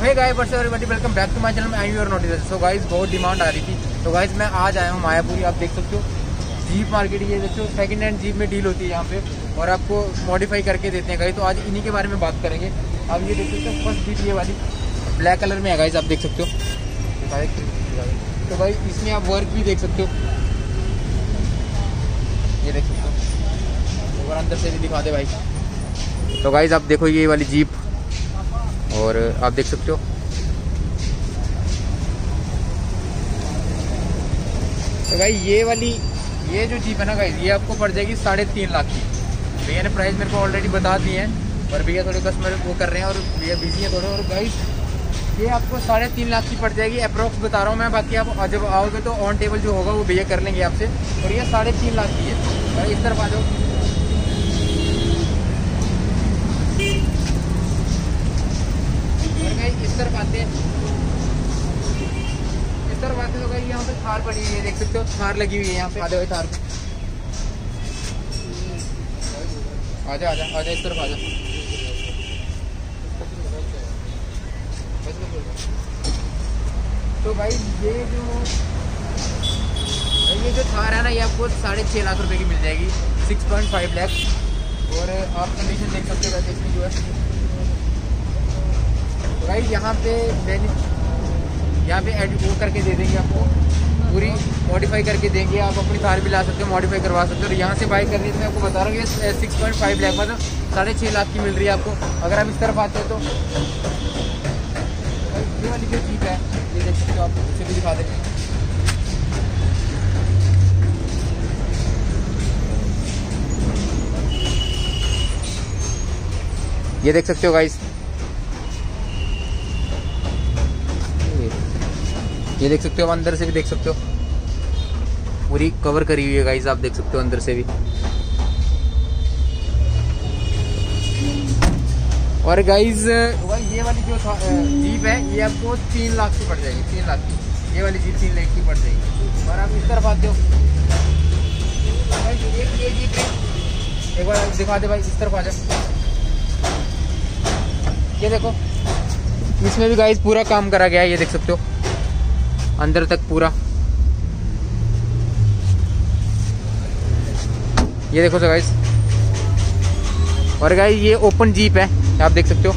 Hey guys what's up everybody, welcome back to my channel. I am your notice. So guys बहुत demand आ रही थी, तो guys मैं आज आया हूँ मायापुरी। आप देख सकते हो जीप मार्केट, ये देखो सेकंड हैंड जीप में डील होती है यहाँ पे और आपको मॉडिफाई करके देते हैं गाइस। तो आज इन्हीं के बारे में बात करेंगे। आप ये देख सकते हो फर्स्ट जीप ये वाली ब्लैक कलर में है गाइस, आप देख सकते हो। तो भाई इसमें आप वर्क भी देख सकते हो, ये देख सकते हो और अंदर से भी दिखा दे भाई। तो गाइस आप देखो ये वाली जीप और आप देख सकते हो। तो भाई ये जो जीप है ना गाइस, ये आपको पड़ जाएगी 3.5 लाख की। भैया ने प्राइस मेरे को ऑलरेडी बता दी है और भैया थोड़े कस्टमर वो कर रहे हैं और भैया बिजी है थोड़े। और गाइस ये आपको 3.5 लाख की पड़ जाएगी, अप्रोक्स बता रहा हूँ मैं। बाकी आप जब आओगे तो ऑन टेबल जो होगा वो भैया कर लेंगे आपसे। और ये 3.5 लाख की है। भाई इस तरफ आ जाओ, इस तरफ आते हैं, इस तरफ आते तो भाई यहाँ पे थार पड़ी हुई है, देख सकते हो थार लगी हुई है यहाँ पे। आजा भाई थार पे, आजा आजा आजा इस तरफ आजा। तो भाई ये जो थार है ना, ये आपको 6.5 लाख रुपए की मिल जाएगी, 6.5 लाख। और आप कंडीशन देख सकते हो वैसे इसकी जो है भाई यहाँ पे वो करके दे देंगे आपको, पूरी मॉडिफाई करके देंगे। आप अपनी कार भी ला सकते हो, मॉडिफाई करवा सकते हो। और यहाँ से बाई करनी है तो मैं आपको बता रहा हूँ ये 6.5 लाख मतलब 6.5 लाख की मिल रही है आपको। अगर आप इस तरफ आते हो तो ये वाली जो जीप है ये देख सकते हो, आप उसे भी दिखा दें। ये देख सकते हो गाइस, ये देख सकते हो, अंदर से भी देख सकते हो, पूरी कवर करी हुई है गाइस, आप देख सकते हो अंदर से भी। और गाइस ये वाली जो जीप है ये आपको 3 लाख की पड़ जाएगी, 3 लाख की। ये वाली जीप 3 लाख की पड़ जाएगी। और आप इस तरफ आते हो ये जीप एक बार दिखा दे भाई, इस तरफ आ जाए। ये देखो इसमें भी गाइस पूरा काम करा गया है, ये देख सकते हो अंदर तक पूरा। ये देखो गाइस। और गाइस ये ओपन जीप है, आप देख सकते हो,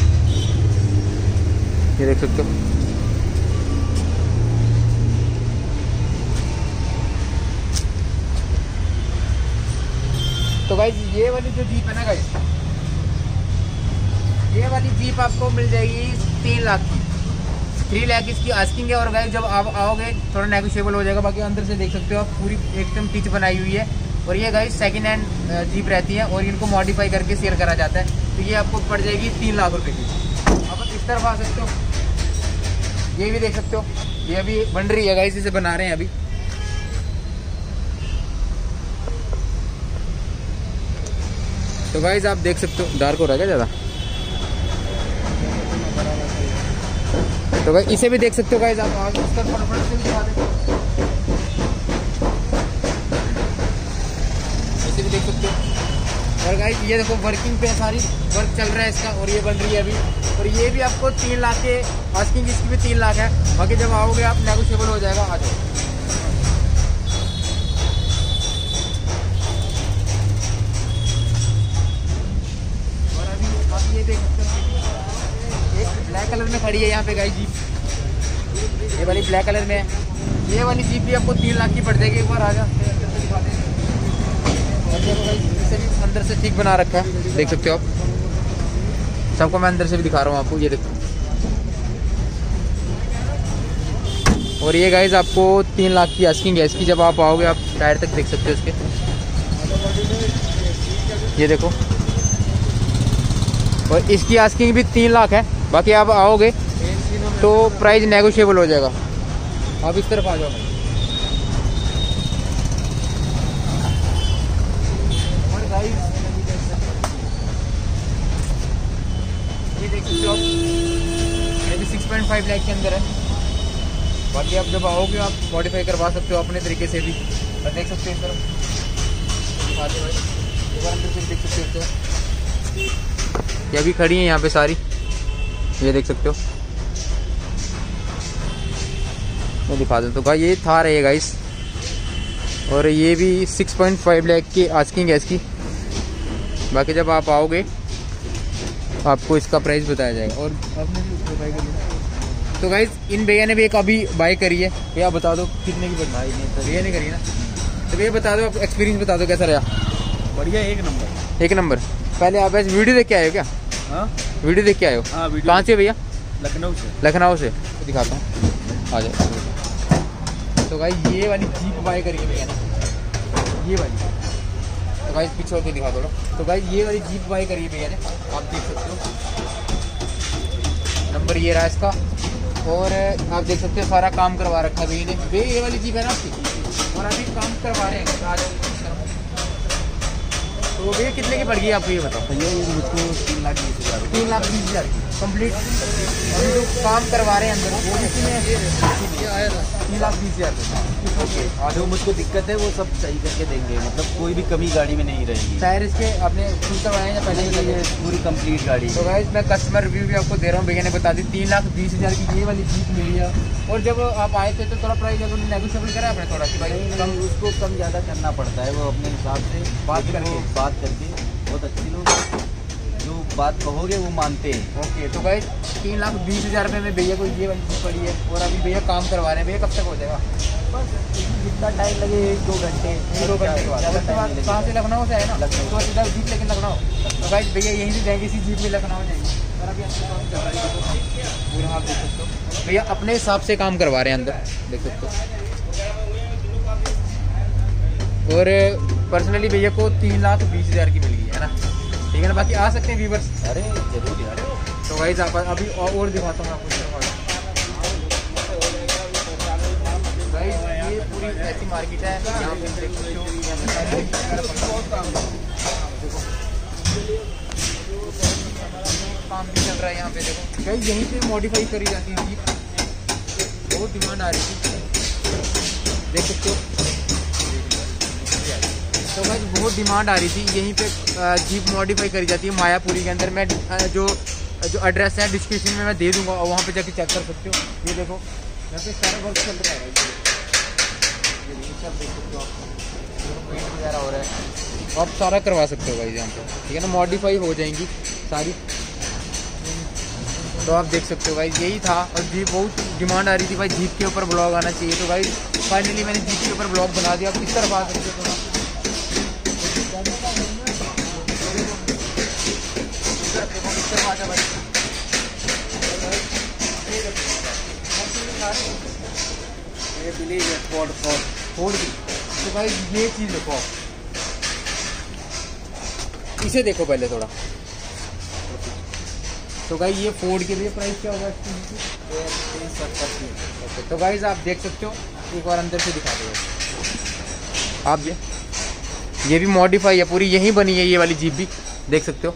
ये देख सकते हो। तो गाइस ये वाली जो जीप है ना गाइस, ये वाली जीप आपको मिल जाएगी 3 लाख की, 3 लाख इसकी आस्किंग है। और गाइस जब आप आओगे थोड़ा नेगोशिएबल हो जाएगा। बाकी अंदर से देख सकते हो आप, पूरी एकदम पिच बनाई हुई है। और ये गाइस सेकंड हैंड जीप रहती है और इनको मॉडिफाई करके सेल करा जाता है। तो ये आपको पड़ जाएगी 3 लाख रुपए की। आप इस तरफ आ सकते हो, ये भी देख सकते हो, ये अभी बन रही है गाइस, इसे बना रहे हैं अभी। तो गाइस आप देख सकते हो, डार्क हो रहा है क्या ज़्यादा? तो गाइस इसे भी देख सकते हो गाइस, आप आगे इस तरफ फटाफट से दिखा दें, इसे भी देख सकते हो। और गाइस ये देखो वर्किंग पे सारी वर्क चल रहा है इसका, और ये बन रही है अभी। और ये भी आपको 3 लाख के आस्किंग, इसकी भी 3 लाख है। बाकी जब आओगे आप नेगोशिएबल हो जाएगा। आ जाओ। और अभी आप ये देख सकते हो एक ब्लैक कलर में खड़ी है यहाँ पे गाइस जीप, ये वाली ब्लैक कलर में है। ये वाली जीप भी आपको 3 लाख की पड़ जाएगी। एक बार आ जा दिखा दें। इसे भी अंदर से ठीक बना रखा है, देख सकते हो आप। सबको मैं अंदर से भी दिखा रहा हूँ आपको, ये देखो। और ये गाइस आपको 3 लाख की आस्किंग है इसकी। जब आप आओगे आप टायर तक देख सकते हो इसके, ये देखो। और इसकी आस्किंग भी 3 लाख है। बाकी आप आओगे तो प्राइस नेगोशिएबल हो जाएगा। आप इस तरफ आ जाओ। ये देख सकते हो आप, ये भी 6.5 लाख के अंदर है। बाकी आप जब आओगे आप मॉडिफाई करवा सकते हो अपने तरीके से भी। और देख सकते हो इस तरफ आते भाई, एक बार अंदर से देख सकते हो। ये अभी खड़ी है यहाँ पे सारी, ये देख सकते हो। मैं दिखा दूँ तो भाई ये थार है गाइस, और ये भी 6.5 लाख की आस्किंग है इसकी। बाकी जब आप आओगे आपको इसका प्राइस बताया जाएगा। और आपने भी बाई करी है तो गाइस इन भैया ने भी एक अभी बाई करी है। भैया बता दो कितने की भाई ने भैया ने करी ना, तो भैया बता दो, आप एक्सपीरियंस बता दो कैसा रहा। बढ़िया, एक नंबर, एक नंबर। पहले आप ऐसे वीडियो देख के आए हो क्या? हाँ वीडियो देख के आए हो? हाँ वीडियो। कहाँ से भैया? लखनऊ से। लखनऊ से। तो दिखाता हूँ, आ जाओ। तो गाइस ये वाली जीप बाई करी है भैया ने, ये वाली। तो गाइस पीछे होकर दिखा दो। तो गाइस ये वाली जीप बाई करी है भैया ने, आप देख सकते हो। नंबर ये रहा इसका, और आप देख सकते हो सारा काम करवा रखा है भैया ने। भैया ये वाली जीप है ना आपकी, और अभी काम करवा रहे हैं। आ जाओ। तो भैया कितने की पड़ गई आपको ये बताओ? भैया ये मुझको 3,20,000। 3,20,000 की कंप्लीट। अभी जो काम करवा रहे हैं अंदर वो भी 3,20,000। और जो मुझको दिक्कत है वो सब सही करके देंगे, मतलब कोई भी कमी गाड़ी में नहीं रहेगी। टायर इसके आपने फुल करवाए हैं पहले ही? ये पूरी कंप्लीट गाड़ी। तो गाइस मैं कस्टमर रिव्यू भी आपको दे रहा हूँ। भैया ने बता दी 3,20,000 की ये वाली जीप मिली है। और जब आप आए थे तो थोड़ा प्राइस जब नेगोशिएबल करा आपने थोड़ा सी भाई कम, उसको कम ज़्यादा करना पड़ता है, वो अपने हिसाब से बात करके बहुत अच्छी लोग जो बात कहोगे वो मानते हैं। ओके। तो गाइस 3,20,000 रुपये में भैया को ये वाली जीप पड़ी है, और अभी भैया काम करवा रहे हैं। भैया कब तक हो जाएगा? बस जितना टाइम लगे 1-2 घंटे। 2 घंटे के बाद। कहाँ से? लखनऊ से है ना? तो सीधा जीप लेकिन लखनऊ। तो गाइस भैया यहीं से जाएंगे, इसी जीप में लखनऊ जाएंगे। और अभी अंदर काम कर रहा है, पूरा आप देख सकते हो। भैया अपने हिसाब से काम करवा रहे हैं अंदर, देख सकते हो। और पर्सनली भैया को 3,20,000 की मिल गई है ना, ठीक है ना? बाकी आ सकते हैं व्यूवर्स। अरे जरूर यार। तो गाइस आप अभी और दिखाता हूँ आपको। गाइस ये पूरी ऐसी मार्केट है, यहाँ पे देख सकते हो। काम भी चल रहा है यहाँ पे, देखो गाइस यहीं पे मॉडिफाई करी जाती है जीप। बहुत डिमांड आ रही थी, देख सकते हो। तो गाइस बहुत डिमांड आ रही थी, यहीं पे जीप मॉडिफाई करी जाती है मायापुरी के अंदर। मैं जो एड्रेस है डिस्क्रिप्शन में मैं दे दूंगा, और वहाँ पे जाके चेक कर सकते हो। ये देखो यहाँ पे सारा वर्क चल रहा है, ये सब देख सकते हो आप, पेंट वगैरह हो रहा है। आप सारा करवा सकते हो गाइस यहाँ पे, ठीक है ना? मॉडिफाई हो जाएंगी सारी। तो आप देख सकते हो गाइस यही था। और जीप बहुत डिमांड आ रही थी भाई, जीप के ऊपर ब्लॉग आना चाहिए। तो गाइस फाइनली मैंने जीप के ऊपर ब्लॉग बना दिया। आप किस तरफ आ सकते हो? तो भाई ये चीज देखो, इसे देखो पहले थोड़ा। तो भाई ये फोर्ड के लिए प्राइस क्या होगा इसकी? तो गाइस आप देख सकते हो, एक बार अंदर से दिखा दो आप। ये भी मॉडिफाई है पूरी, यहीं बनी है ये वाली जीप भी, देख सकते हो।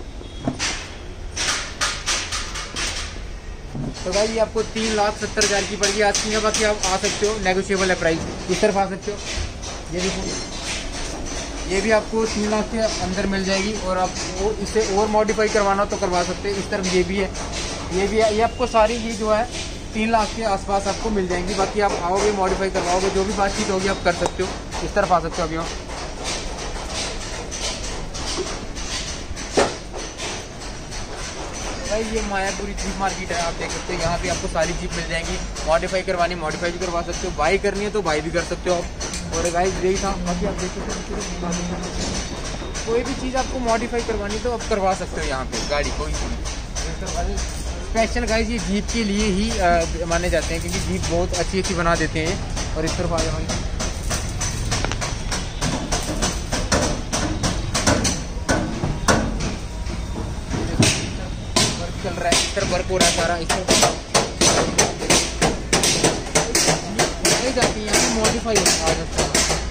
तो भाई ये आपको 3,70,000 की पड़ेगी आज की। बाकी आप आ सकते हो, नेगोशिएबल है प्राइस, इस तरफ आ सकते हो। ये देखो ये भी आपको 3 लाख के अंदर मिल जाएगी। और आप वो इससे और मॉडिफाई करवाना तो करवा सकते हैं। इस तरफ ये भी है, ये भी है। ये आपको सारी ये जो है 3 लाख के आसपास आपको मिल जाएंगी। बाकी आप आओगे मॉडिफाई करवाओगे, जो भी बातचीत होगी आप कर सकते हो। इस तरफ आ सकते हो। अभी भाई ये मायापुरी जीप मार्केट है, आप देख सकते हो। यहाँ पे आपको सारी जीप मिल जाएंगी। मॉडिफाई करवानी मॉडिफाई भी करवा सकते हो, बाई करनी है तो बाई भी कर सकते हो आप। और गाइस यही था। बाकी आप देख सकते हो कोई भी चीज़ आपको मॉडिफाई करवानी तो आप करवा सकते हो यहाँ पे गाड़ी कोई स्पेशल। गाइस ये जीप के लिए ही माने जाते हैं, क्योंकि जीप बहुत अच्छी अच्छी बना देते हैं। और इस तरफ आ जाओ, चल रहा है, इस तरफ वर्क हो रहा है सारा। इस तरफ जाती है, यहाँ मॉडिफाई आ जाता है।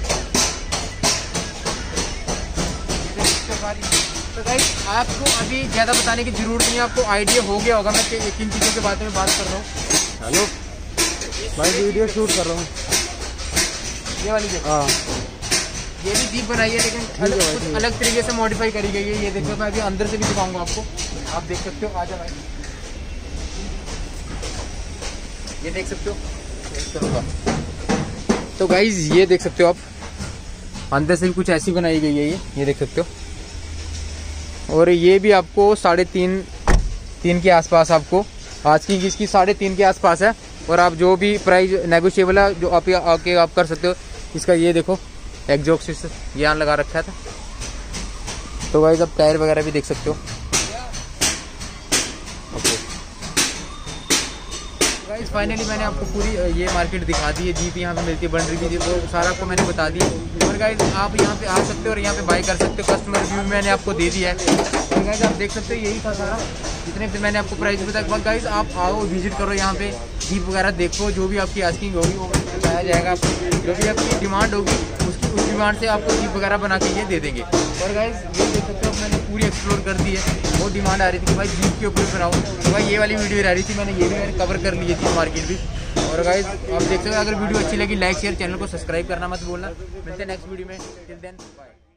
तो गाइस आपको अभी ज़्यादा बताने की जरूरत नहीं है, आपको आइडिया हो गया होगा मैं किन चीज़ों के बारे में बात कर रहा हूँ। हेलो भाई, वीडियो शूट कर रहा हूँ। ये वाली जगह, हाँ ये भी जीप बनाई है, लेकिन अलग तरीके से मॉडिफाई करी गई है। ये देखो मैं अभी अंदर से भी दिखाऊंगा आपको, आप देख सकते हो। आजा भाई, ये देख सकते हो। तो गाइज ये देख सकते हो आप, अंदर से भी कुछ ऐसी बनाई गई है ये देख सकते हो। और ये भी आपको 3.5 के आसपास आपको आज की इसकी 3.5 के आसपास है। और आप जो भी प्राइस नेगोशिएबल है, जो आप आके आप कर सकते हो। इसका ये देखो एग्जॉस्ट सिस्टम ये यहाँ लगा रखा था। तो गाइस आप टायर वगैरह भी देख सकते हो। गाइस फाइनली मैंने आपको पूरी ये मार्केट दिखा दी है। जीप यहाँ पे मिलती है, बन रही थी, वो सारा आपको मैंने बता दिया। और गाइस आप यहाँ पे आ सकते हो और यहाँ पे बाय कर सकते हो। कस्टमर रिव्यू मैंने आपको दे दिया है। और गाइस आप देख सकते हो यही था सारा, जितने पे मैंने आपको प्राइस बताया। गाइस आप आओ, विजिट करो यहाँ पे, जीप वगैरह देखो, जो भी आपकी आस्किंग होगी वो बताया जाएगा आपको। जो भी आपकी डिमांड होगी उस डिमांड से आपको जीप वगैरह बना के ये दे देंगे। और गाइस ये देख सकते हो मैंने पूरी एक्सप्लोर कर दी है। बहुत डिमांड आ रही थी कि भाई जीप के ऊपर बनाओ, तो भाई ये वाली वीडियो रह रही थी, मैंने ये भी मैंने कवर कर ली थी मार्केट भी। और गाइस आप देख सकते हो, अगर वीडियो अच्छी लगी लाइक शेयर, चैनल को सब्सक्राइब करना मत भूलना। मिलते हैं नेक्स्ट वीडियो में, टिल देन बाय।